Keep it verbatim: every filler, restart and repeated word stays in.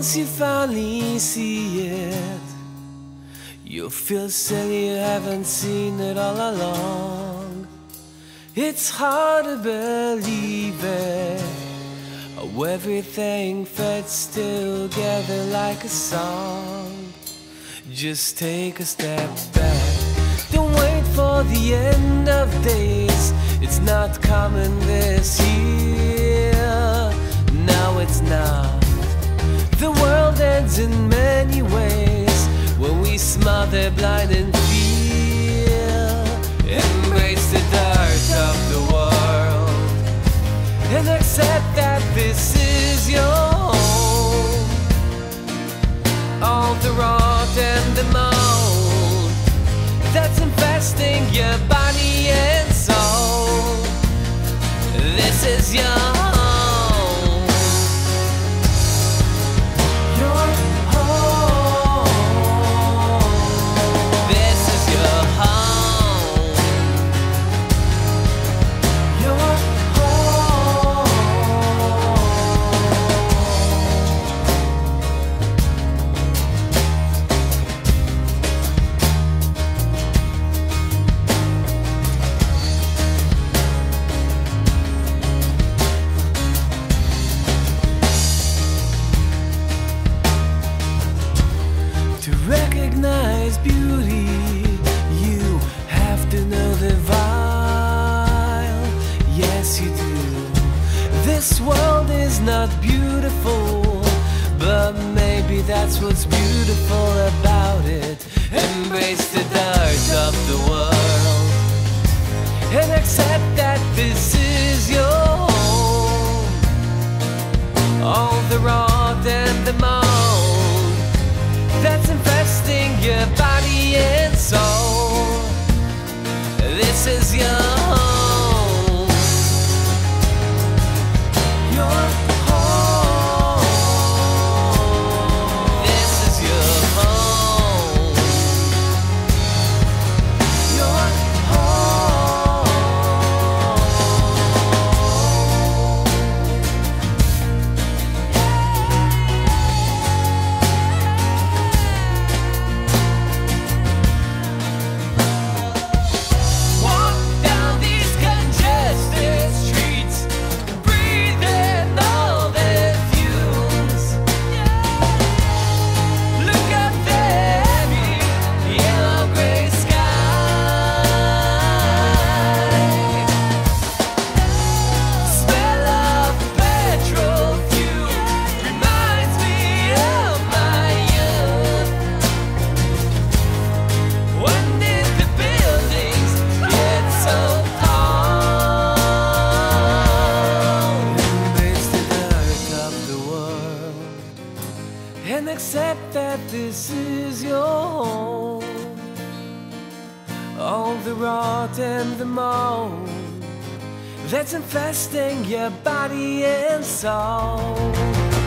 once you finally see it, you'll feel silly you haven't seen it all along. It's hard to believe it, how everything fits together like a song. Just take a step back, don't wait for the end of days. It's not coming this year, no it's not. The world ends in many ways when we smother blind in fear. Embrace the dirt of the world and accept that this is your home. All the rot and the mold that's infesting your body and soul. This is your home. Your home. This is your home. Your home. To recognize beauty, you have to know the vile. Yes, you do. This world is not beautiful, but maybe that's what's beautiful about it. Embrace the dirt of the world and accept that this is your home. All the rot and the mold that's infesting your body and soul. This is your home. Your home. This is your home. Your home. Walk down these congested streets, breathe in all the fumes. Look at the heavy yellow-gray sky. Smell of petrol fuel reminds me of my youth. When did the buildings get so tall? Embrace the dirt of the world and accept that this is your home. All the rot and the mold that's infesting your body and soul.